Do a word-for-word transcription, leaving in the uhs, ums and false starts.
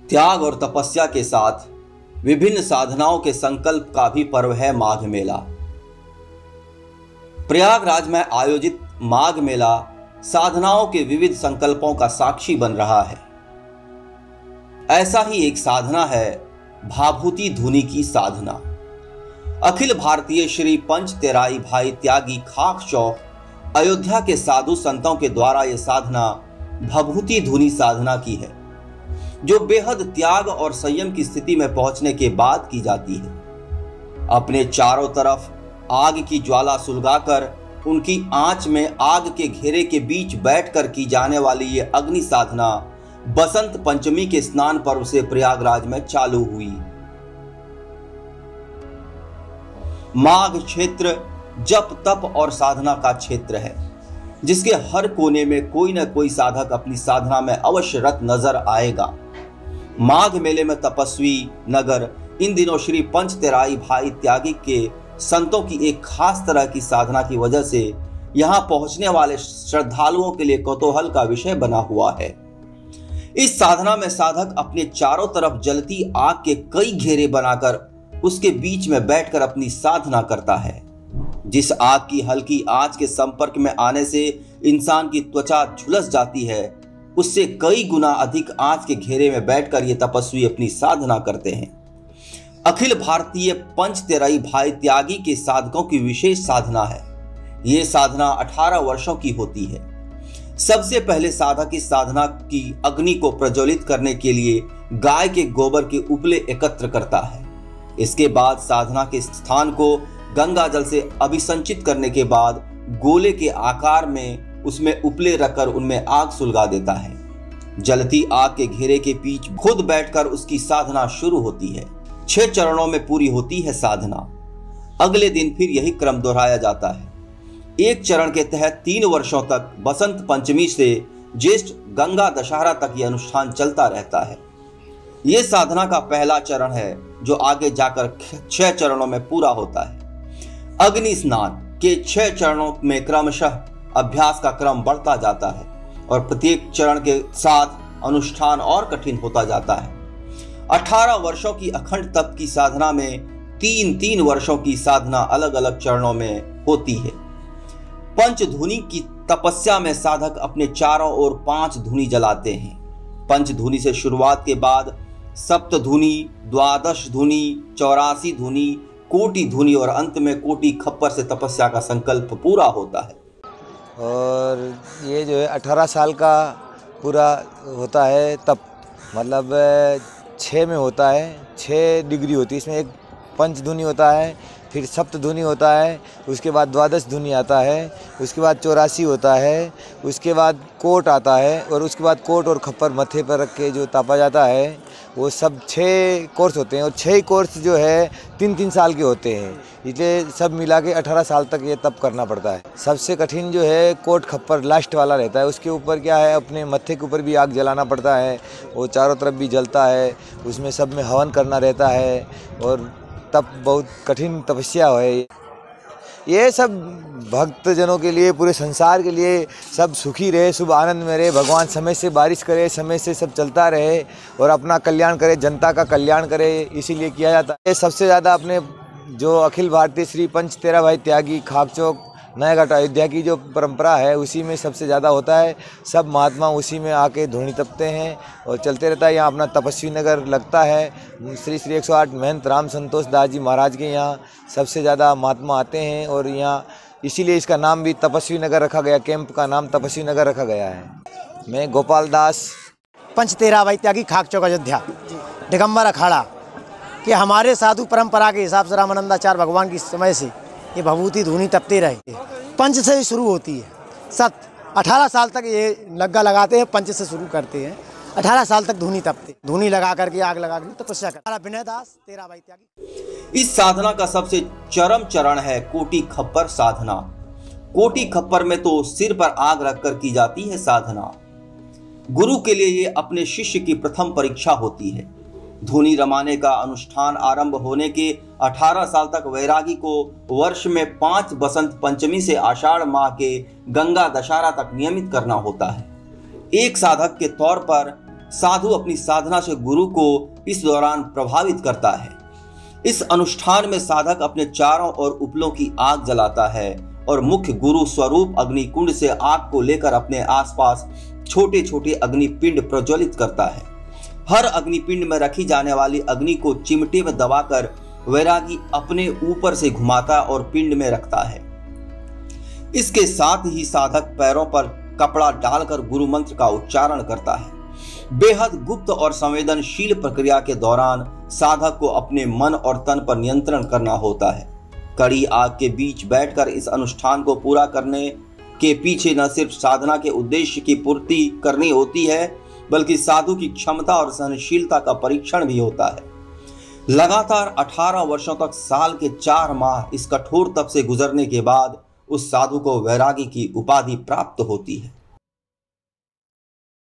त्याग और तपस्या के साथ विभिन्न साधनाओं के संकल्प का भी पर्व है माघ मेला। प्रयागराज में आयोजित माघ मेला साधनाओं के विविध संकल्पों का साक्षी बन रहा है। ऐसा ही एक साधना है भाभूति धुनी की साधना। अखिल भारतीय श्री पंच तेराई भाई त्यागी खाक चौक अयोध्या के साधु संतों के द्वारा यह साधना भभूति धुनी साधना की है, जो बेहद त्याग और संयम की स्थिति में पहुंचने के बाद की जाती है। अपने चारों तरफ आग की ज्वाला सुलगाकर उनकी आंच में आग के घेरे के बीच बैठकर की जाने वाली ये अग्नि साधना बसंत पंचमी के स्नान पर्व से प्रयागराज में चालू हुई। माघ क्षेत्र जप तप और साधना का क्षेत्र है, जिसके हर कोने में कोई न कोई साधक अपनी साधना में अवश्य रत नजर आएगा। माघ मेले में तपस्वी नगर इन दिनों श्री पंच तेराई भाई त्यागी के संतों की एक खास तरह की साधना की वजह से यहां पहुंचने वाले श्रद्धालुओं के लिए कौतूहल का विषय बना हुआ है। इस साधना में साधक अपने चारों तरफ जलती आग के कई घेरे बनाकर उसके बीच में बैठकर अपनी साधना करता है। जिस आग की हल्की आंच के संपर्क में आने से इंसान की त्वचा झुलस जाती है, उससे कई गुना अधिक आंच के घेरे में बैठकर ये तपस्वी अपनी साधना करते हैं। अखिल भारतीय पंच तेराई भाई त्यागी के साधकों की विशेष साधना है। ये साधना अठारह वर्षों की होती है। सबसे पहले साधक इस साधना की अग्नि को प्रज्वलित करने के लिए गाय के गोबर के उपले एकत्र करता है। इसके बाद साधना के स्थान को गंगा जल से अभिसंचित करने के बाद गोले के आकार में उसमें उपले रखकर उनमें आग सुलगा देता है। जलती आग के घेरे के बीच खुद बैठकर उसकी साधना शुरू होती है। छह चरणों में पूरी होती है साधना। अगले दिन फिर यही क्रम दोहराया जाता है। एक चरण के तहत तीन वर्षों तक बसंत पंचमी से ज्येष्ठ गंगा दशहरा तक यह अनुष्ठान चलता रहता है। यह साधना का पहला चरण है, जो आगे जाकर छह चरणों में पूरा होता है। अग्नि स्नान के छह चरणों में क्रमशः अभ्यास का क्रम बढ़ता जाता है और प्रत्येक चरण के साथ अनुष्ठान और कठिन होता जाता है। अठारह वर्षों की अखंड तप की साधना में तीन तीन वर्षों की साधना अलग अलग चरणों में होती है। पंचधुनी की तपस्या में साधक अपने चारों ओर पांच धुनी जलाते हैं। पंचधुनी से शुरुआत के बाद सप्तधुनी, द्वादश धुनी, चौरासी धुनी, कोटि धुनी और अंत में कोटि खप्पर से तपस्या का संकल्प पूरा होता है। और ये जो है अठारह साल का पूरा होता है तप, मतलब छः में होता है, छः डिग्री होती है। इसमें एक पंचधुनी होता है, फिर सप्तधुनी होता है, उसके बाद द्वादश धुनी आता है, उसके बाद चौरासी होता है, उसके बाद कोट आता है और उसके बाद कोट और खप्पर मत्थे पर रख के जो तापा जाता है, वो सब छः कोर्स होते हैं। और छः कोर्स जो है तीन तीन साल के होते हैं, इसलिए सब मिला के अठारह साल तक ये तप करना पड़ता है। सबसे कठिन जो है कोट खप्पर लास्ट वाला रहता है। उसके ऊपर क्या है, अपने मत्थे के ऊपर भी आग जलाना पड़ता है, वो चारों तरफ भी जलता है, उसमें सब में हवन करना रहता है और तप बहुत कठिन तपस्या है। ये सब भक्तजनों के लिए, पूरे संसार के लिए, सब सुखी रहे, शुभ आनंद में रहे, भगवान समय से बारिश करे, समय से सब चलता रहे और अपना कल्याण करे, जनता का कल्याण करे, इसीलिए किया जाता है। सबसे ज़्यादा अपने जो अखिल भारतीय श्री पंच तेरा भाई त्यागी खाक चौक नयागढ़ अयोध्या की जो परंपरा है, उसी में सबसे ज़्यादा होता है। सब महात्मा उसी में आके धूनी तपते हैं और चलते रहता है। यहाँ अपना तपस्वी नगर लगता है। श्री श्री एक सौ आठ महंत राम संतोष दास जी महाराज के यहाँ सबसे ज़्यादा महात्मा आते हैं और यहाँ इसीलिए इसका नाम भी तपस्वी नगर रखा गया, कैंप का नाम तपस्वी नगर रखा गया है। मैं गोपाल दास, पंच तेरा भाई त्यागी खाक चौक अयोध्या दिगंबर अखाड़ा कि हमारे साधु परंपरा के हिसाब से रामानंदाचार्य भगवान की समय से ये भभूति धुनी तपते रहे। पंच से ही शुरू होती है। सत अठारह साल तक ये लग्गा लगाते हैं, पंच से शुरू करते हैं। अठारह साल तक धुनी तपते, धुनी लगा करके आग लगा कर तपस्या करते। विनय दास तेरा भाई त्यागी। इस साधना का सबसे चरम चरण है कोटि खप्पर साधना। कोटि खप्पर में तो सिर पर आग रखकर की जाती है साधना। गुरु के लिए ये अपने शिष्य की प्रथम परीक्षा होती है। धुनी रमाने का अनुष्ठान आरंभ होने के अठारह साल तक वैरागी को वर्ष में पांच बसंत पंचमी से आषाढ़ माह के गंगा दशहरा तक नियमित करना होता है। एक साधक के तौर पर साधु अपनी साधना से गुरु को इस दौरान प्रभावित करता है। इस अनुष्ठान में साधक अपने चारों ओर उपलों की आग जलाता है और मुख्य गुरु स्वरूप अग्निकुंड से आग को लेकर अपने आसपास छोटे छोटे अग्निपिंड प्रज्वलित करता है। हर अग्निपिंड में रखी जाने वाली अग्नि को चिमटे में दबाकर वैरागी अपने ऊपर से घुमाता और पिंड में रखता है। इसके साथ ही साधक पैरों पर कपड़ा डालकर गुरु मंत्र का उच्चारण करता है। बेहद गुप्त और संवेदनशील प्रक्रिया के दौरान साधक को अपने मन और तन पर नियंत्रण करना होता है। कड़ी आग के बीच बैठकर इस अनुष्ठान को पूरा करने के पीछे न सिर्फ साधना के उद्देश्य की पूर्ति करनी होती है, बल्कि साधु की क्षमता और सहनशीलता का परीक्षण भी होता है। लगातार अठारह वर्षों तक साल के चार माह इस कठोर तप से गुजरने के बाद उस साधु को वैरागी की उपाधि प्राप्त होती है।